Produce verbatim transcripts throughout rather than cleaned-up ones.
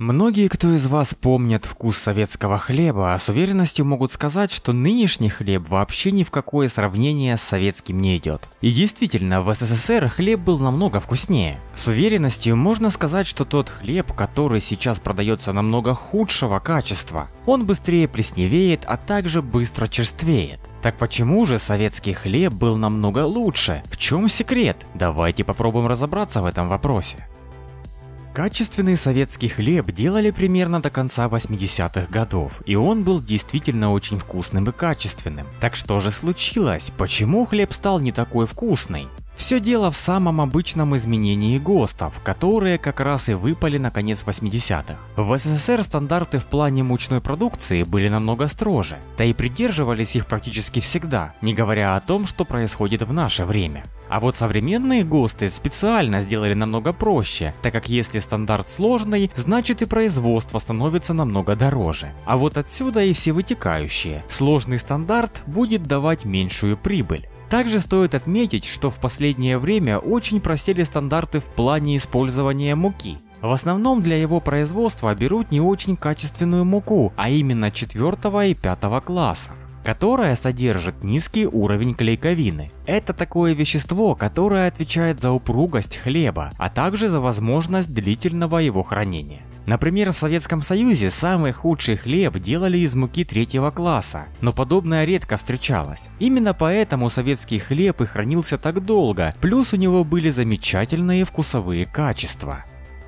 Многие, кто из вас помнят вкус советского хлеба, с уверенностью могут сказать, что нынешний хлеб вообще ни в какое сравнение с советским не идет. И действительно, в СССР хлеб был намного вкуснее. С уверенностью можно сказать, что тот хлеб, который сейчас продается намного худшего качества, он быстрее плесневеет, а также быстро черствеет. Так почему же советский хлеб был намного лучше? В чем секрет? Давайте попробуем разобраться в этом вопросе. Качественный советский хлеб делали примерно до конца восьмидесятых годов, и он был действительно очень вкусным и качественным. Так что же случилось? Почему хлеб стал не такой вкусный? Все дело в самом обычном изменении ГОСТов, которые как раз и выпали на конец восьмидесятых. В СССР стандарты в плане мучной продукции были намного строже, да и придерживались их практически всегда, не говоря о том, что происходит в наше время. А вот современные ГОСТы специально сделали намного проще, так как если стандарт сложный, значит и производство становится намного дороже. А вот отсюда и все вытекающие. Сложный стандарт будет давать меньшую прибыль. Также стоит отметить, что в последнее время очень просели стандарты в плане использования муки. В основном для его производства берут не очень качественную муку, а именно четвёртого и пятого классов, которая содержит низкий уровень клейковины. Это такое вещество, которое отвечает за упругость хлеба, а также за возможность длительного его хранения. Например, в Советском Союзе самый худший хлеб делали из муки третьего класса, но подобное редко встречалось. Именно поэтому советский хлеб и хранился так долго, плюс у него были замечательные вкусовые качества.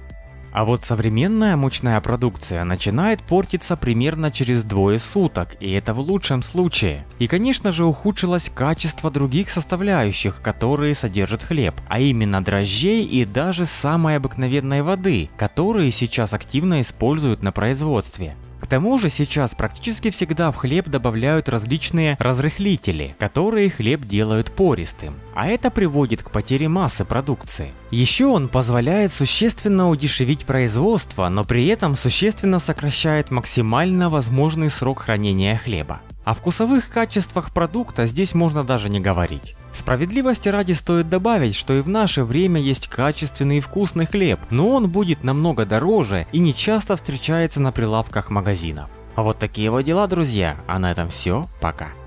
А вот современная мучная продукция начинает портиться примерно через двое суток, и это в лучшем случае. И конечно же ухудшилось качество других составляющих, которые содержит хлеб, а именно дрожжей и даже самой обыкновенной воды, которые сейчас активно используют на производстве. К тому же сейчас практически всегда в хлеб добавляют различные разрыхлители, которые хлеб делают пористым, а это приводит к потере массы продукции. Еще он позволяет существенно удешевить производство, но при этом существенно сокращает максимально возможный срок хранения хлеба. О вкусовых качествах продукта здесь можно даже не говорить. Справедливости ради стоит добавить, что и в наше время есть качественный и вкусный хлеб, но он будет намного дороже и не часто встречается на прилавках магазинов. А вот такие вот дела, друзья, а на этом все, пока.